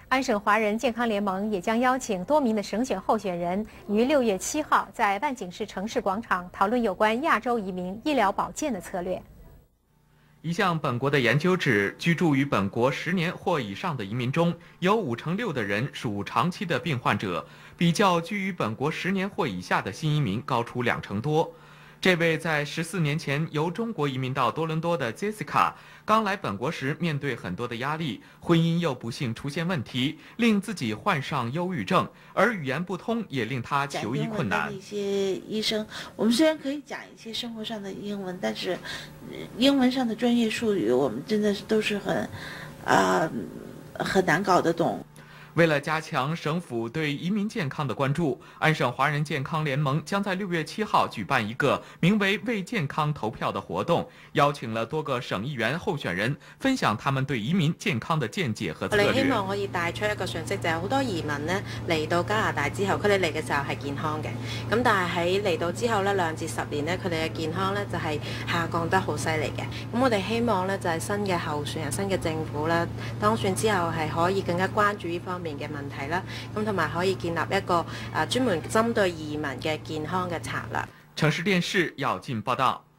安省华人健康联盟也将邀请多名的省选候选人于6月7号在万景市城市广场讨论有关亚洲移民医疗保健的策略。 一项本国的研究指，居住于本国10年或以上的移民中，有56%的人属长期的病患者，比较居于本国10年或以下的新移民高出2成多。这位在14年前由中国移民到多伦多的 Jessica， 刚来本国时面对很多的压力，婚姻又不幸出现问题，令自己患上忧郁症，而语言不通也令她求医困难。 一些医生，我们虽然可以讲一些生活上的英文，但是英文上的专业术语，我们真的都是很难搞得懂。 为了加强省府对移民健康的关注，安省华人健康联盟将在6月7号举办一个名为“为健康投票”的活動，邀請了多個省議員候選人分享他們對移民健康的見解和策略。 我哋希望可以帶出一個訊息，就係好多移民呢嚟到加拿大之後，佢哋嚟嘅時候係健康嘅，咁但係喺嚟到之後呢2至10年呢，佢哋嘅健康呢就係下降得好犀利嘅。咁我哋希望呢就係新嘅候選人、新嘅政府呢當選之後係可以更加關注呢方面嘅問題啦，咁同埋可以建立一個專門針對移民嘅健康嘅策略。 城市電視耀進報道。